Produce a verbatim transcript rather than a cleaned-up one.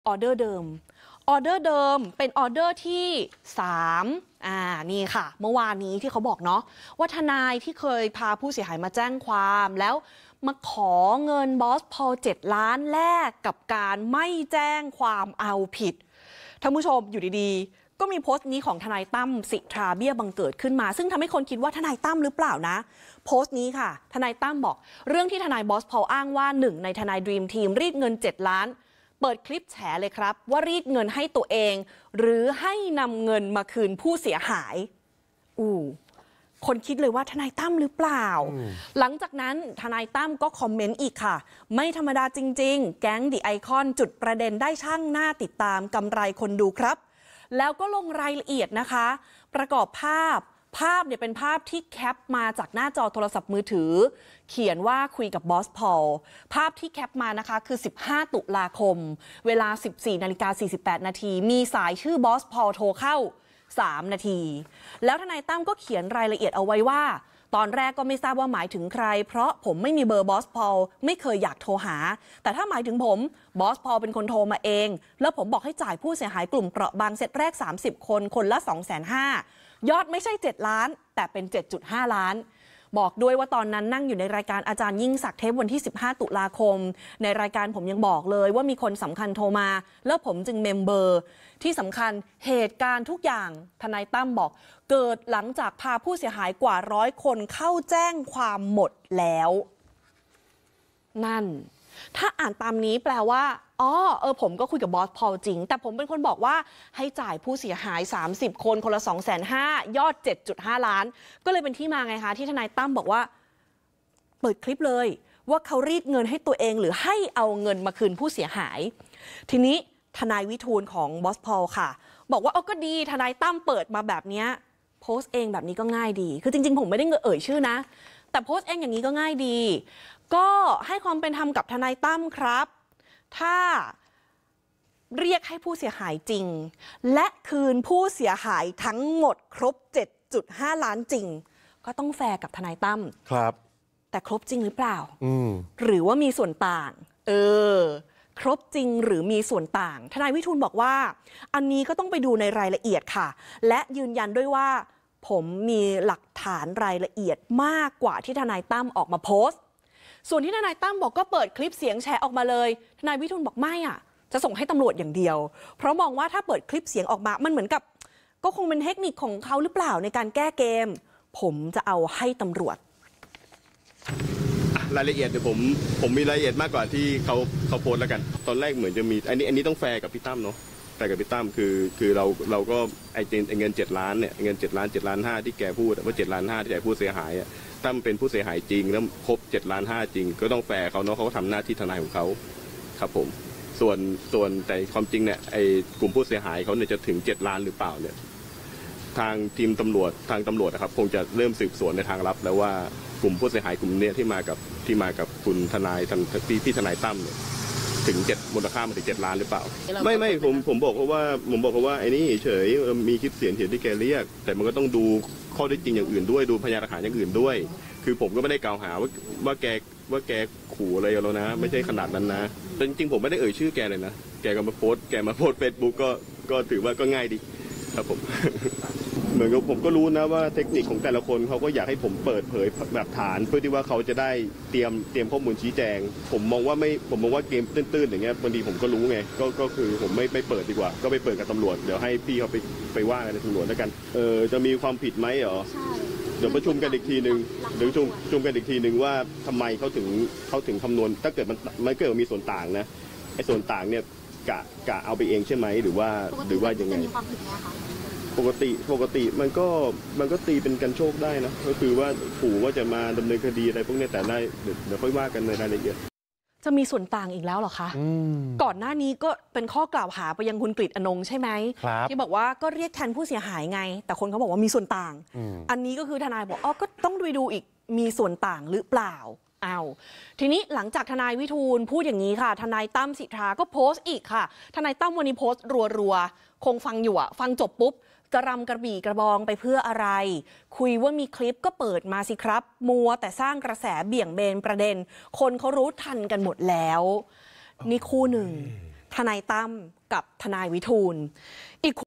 ออเดอร์เดิมออเดอร์เดิมเป็นออเดอร์ที่สามอ่านี่ค่ะเมื่อวานนี้ที่เขาบอกเนาะว่าทนายที่เคยพาผู้เสียหายมาแจ้งความแล้วมาขอเงินบอสพอลเจ็ดล้านแลกกับการไม่แจ้งความเอาผิดท่านผู้ชมอยู่ดีๆก็มีโพสต์นี้ของทนายตั้มสิทธาเบี้ยบังเกิดขึ้นมาซึ่งทำให้คนคิดว่าทนายตั้มหรือเปล่านะโพสต์นี้ค่ะทนายตั้มบอกเรื่องที่ทนายบอสพอลอ้างว่าหนึ่งในทนายดรีมทีมรีดเงินเจ็ดล้านเปิดคลิปแฉเลยครับว่ารีดเงินให้ตัวเองหรือให้นำเงินมาคืนผู้เสียหายอู้คนคิดเลยว่าทนายตั้มหรือเปล่าหลังจากนั้นทนายตั้มก็คอมเมนต์อีกค่ะไม่ธรรมดาจริงๆแก๊งดิไอคอนจุดประเด็นได้ช่างหน้าติดตามกำไรคนดูครับแล้วก็ลงรายละเอียดนะคะประกอบภาพภาพเนี่ยเป็นภาพที่แคปมาจากหน้าจอโทรศัพท์มือถือเขียนว่าคุยกับบอสพอลภาพที่แคปมานะคะคือสิบห้าตุลาคมเวลา สิบสี่นาฬิกาสี่สิบแปดนาทีมีสายชื่อบอสพอลโทรเข้าสามนาทีแล้วทนายตั้มก็เขียนรายละเอียดเอาไว้ว่าตอนแรกก็ไม่ทราบว่าหมายถึงใครเพราะผมไม่มีเบอร์บอสพอลไม่เคยอยากโทรหาแต่ถ้าหมายถึงผมบอสพอลเป็นคนโทรมาเองแล้วผมบอกให้จ่ายผู้เสียหายกลุ่มเปราะบางเซตแรกสามสิบคนคนละ สองแสนห้าหมื่น ยอดไม่ใช่เจ็ดล้านแต่เป็น เจ็ดจุดห้า ล้านบอกด้วยว่าตอนนั้นนั่งอยู่ในรายการอาจารย์ยิ่งศักดิ์เทปวันที่สิบห้าตุลาคมในรายการผมยังบอกเลยว่ามีคนสำคัญโทรมาแล้วผมจึงเมมเบอร์ที่สำคัญเหตุการณ์ทุกอย่างทนายตั้มบอกเกิดหลังจากพาผู้เสียหายกว่าร้อยคนเข้าแจ้งความหมดแล้วนั่นถ้าอ่านตามนี้แปลว่าอ๋อเออผมก็คุยกับบอสพอลจริงแต่ผมเป็นคนบอกว่าให้จ่ายผู้เสียหายสามสิบคนคนละ สองแสนห้าหมื่น ยอด เจ็ดจุดห้า ล้านก็เลยเป็นที่มาไงคะที่ทนายตั้มบอกว่าเปิดคลิปเลยว่าเขารีดเงินให้ตัวเองหรือให้เอาเงินมาคืนผู้เสียหายทีนี้ทนายวิทูลของบอสพอลค่ะบอกว่าเออก็ดีทนายตั้มเปิดมาแบบนี้โพสต์เองแบบนี้ก็ง่ายดีคือจริงๆผมไม่ได้เอ่ยชื่อนะแต่โพสต์เองอย่างนี้ก็ง่ายดีก็ให้ความเป็นธรรมกับทนายตั้มครับถ้าเรียกให้ผู้เสียหายจริงและคืนผู้เสียหายทั้งหมดครบ เจ็ดจุดห้า ล้านจริงก็ต้องแฟร์กับทนายตั้มครับแต่ครบจริงหรือเปล่าหรือว่ามีส่วนต่างเออครบจริงหรือมีส่วนต่างทนายวิทูลบอกว่าอันนี้ก็ต้องไปดูในรายละเอียดค่ะและยืนยันด้วยว่าผมมีหลักฐานรายละเอียดมากกว่าที่ทนายตั้มออกมาโพสต์ส่วนที่ทนายตั้มบอกก็เปิดคลิปเสียงแชร์ออกมาเลยทนายวิทูลบอกไม่อ่ะจะส่งให้ตำรวจอย่างเดียวเพราะมองว่าถ้าเปิดคลิปเสียงออกมามันเหมือนกับก็คงเป็นเทคนิคของเขาหรือเปล่าในการแก้เกมผมจะเอาให้ตำรวจรายละเอียดเดี๋ยวผมผมมีรายละเอียดมากกว่าที่เขาเขาโพสแล้วกันตอนแรกเหมือนจะมีอันนี้อันนี้ต้องแฟร์กับพี่ตั้มเนาะแฟร์กับพี่ตั้มคือคือเราเราก็ไอ้เงินเจ็ดล้านเนี่ยเงินเจ็ดล้านเจ็ดล้านห้าที่แกพูดว่าเจ็ดล้านห้าที่แกพูดเสียหายอ่ะตั้มเป็นผู้เสียหายจริงแล้วครบเจ็ดล้านห้าจริงก็ต้องแฟร์เขาเนาะเขาก็ทำหน้าที่ทนายของเขาครับผมส่วนส่วนแต่ความจริงเนี่ยไอ้กลุ่มผู้เสียหายเขาเนี่ยจะถึงเจ็ดล้านหรือเปล่าเนี่ยทางทีมตำรวจทางตำรวจนะครับคงจะเริ่มสืบสวนในทางลับแล้วว่ากลุ่มผู้เสียหายกลุ่มนี้ที่มากับที่มากับคุณทนายทางพี่พี่ทนายตั้มเนี่ยถึงเจ็ดมูลค่ามันถึงเจ็ดล้านหรือเปล่าไม่ไม่ผมผมบอกเขาว่าผมบอกเขาว่าไอ้นี่เฉยมีคลิปเสียงเห็นที่แกเรียกแต่มันก็ต้องดูข้อเท็จจริงอย่างอื่นด้วยดูพยานหลักฐานอย่างอื่นด้วยคือผมก็ไม่ได้กล่าวหาว่าว่าแกว่าแกขู่อะไรเรานะไม่ใช่ขนาดนั้นนะแต่จริงๆผมไม่ได้เอ่ยชื่อแกเลยนะแกก็มาโพสแกมาโพสเฟซบุ๊กก็ก็ถือว่าก็ง่ายดีครับผม เหมือนกับผมก็รู้นะว่าเทคนิคของแต่ละคนเขาก็อยากให้ผมเปิดเผยแบบฐานเพื่อที่ว่าเขาจะได้เตรียมเตรียมข้อมูลชี้แจงผมมองว่าไม่ผมมองว่าเกมตื้นๆอย่างเงี้ยบางทีผมก็รู้ไงก็ก็คือผมไม่ไม่เปิดดีกว่าก็ไปเปิดกับตำรวจเดี๋ยวให้พี่เขาไปไปว่ากันในตำรวจแล้วกันเออจะมีความผิดไหมเหรอเดี๋ยวประชุมกันอีกทีหนึ่งเดี๋ยวประชุมประชุมกันอีกทีหนึ่งว่าทำไมเขาถึงเขาถึงคำนวณถ้าเกิดมันมันเกิดมีส่วนต่างนะไอ้ส่วนต่างเนี่ยกะกะเอาไปเองใช่ไหมหรือว่าหรือว่ายังไงปกติปกติมันก็มันก็ตีเป็นกันโชคได้นะก็คือว่าขู่ว่าจะมาดำเนินคดีอะไรพวกนี้แต่ได้เดี๋ยวค่อยว่ากันในรายละเอียดจะมีส่วนต่างอีกแล้วเหรอคะก่อนหน้านี้ก็เป็นข้อกล่าวหาไปยังคุณกฤษอนงค์ใช่ไหมที่บอกว่าก็เรียกแทนผู้เสียหายไงแต่คนเขาบอกว่ามีส่วนต่าง อ, อันนี้ก็คือทนายบอกอ๋อก็ต้องดูดูอีกมีส่วนต่างหรือเปล่าอ้าวทีนี้หลังจากทนายวิทูลพูดอย่างนี้ค่ะทนายตั้มสิทธาก็โพสต์อีกค่ะทนายตั้มวันนี้โพสต์รัวๆคงฟังอยู่อะฟังจบปุ๊บจะรำกระบี่กระบองไปเพื่ออะไรคุยว่ามีคลิปก็เปิดมาสิครับมัวแต่สร้างกระแสเบี่ยงเบนประเด็นคนเขารู้ทันกันหมดแล้วนี่คู่หนึ่งทนายตั้มกับทนายวิทูลอีก